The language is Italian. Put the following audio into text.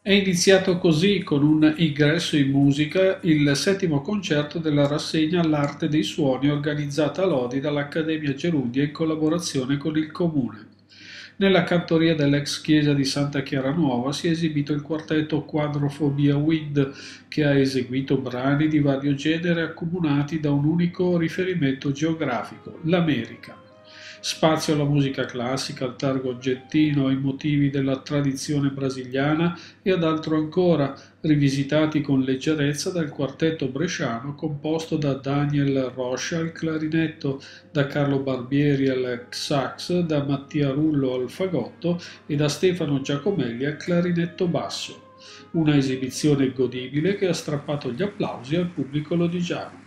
È iniziato così, con un ingresso in musica, il settimo concerto della rassegna L'Arte dei Suoni organizzata a Lodi dall'Accademia Gerundia in collaborazione con il Comune. Nella cantoria dell'ex chiesa di Santa Chiara Nuova si è esibito il quartetto Quadrofobia Wind, che ha eseguito brani di vario genere accomunati da un unico riferimento geografico, l'America. Spazio alla musica classica, al targo argentino, ai motivi della tradizione brasiliana e ad altro ancora, rivisitati con leggerezza dal quartetto bresciano composto da Daniel Rocha al clarinetto, da Carlo Barbieri al sax, da Mattia Rullo al fagotto e da Stefano Giacomelli al clarinetto basso. Una esibizione godibile che ha strappato gli applausi al pubblico lodigiano.